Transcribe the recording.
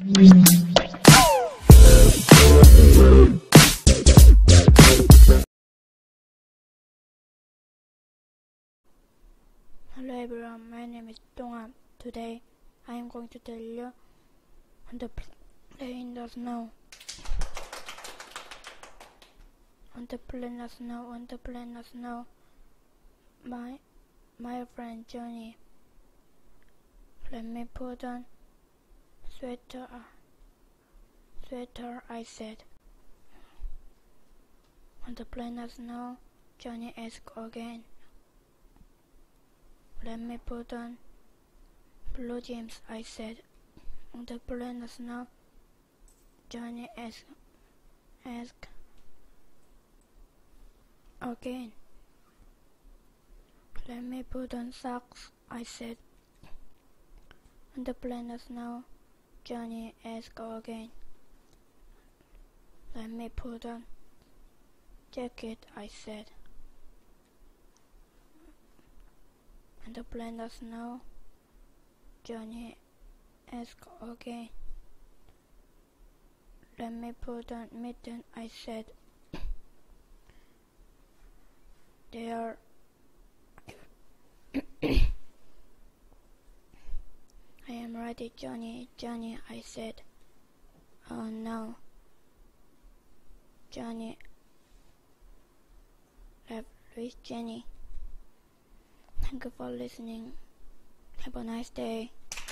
Hello everyone, my name is Dongham. Today I am going to tell you on the plane in the snow. On the plane of snow, on the plane of snow, my friend Johnny, let me put on sweater, I said. On the plane of snow, Johnny asked again. Let me put on blue jeans, I said. On the plane of snow, Johnny asked again. Let me put on socks, I said. On the plane of snow, Johnny asked again. Let me put on jacket, I said. On the plane of snow, Johnny asked again. Let me put on mitten, I said. There. I am ready, Johnny, I said. Oh no. Johnny left with Jenny. Thank you for listening. Have a nice day.